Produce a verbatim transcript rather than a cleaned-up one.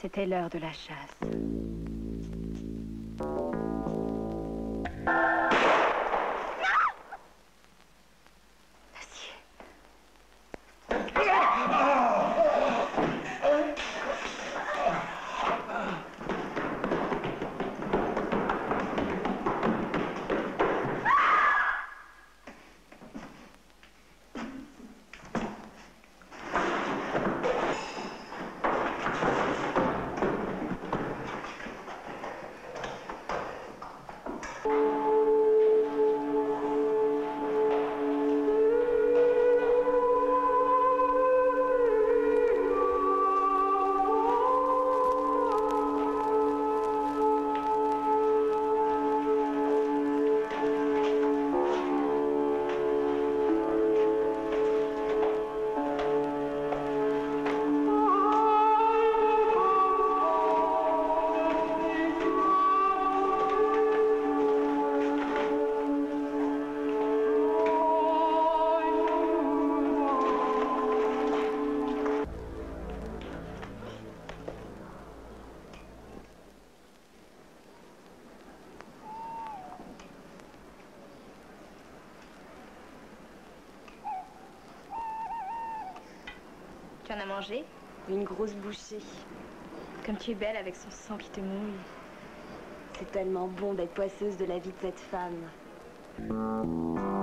C'était l'heure de la chasse. Tu en as mangé? Une grosse bouchée. Comme tu es belle avec son sang qui te mouille. C'est tellement bon d'être poisseuse de la vie de cette femme.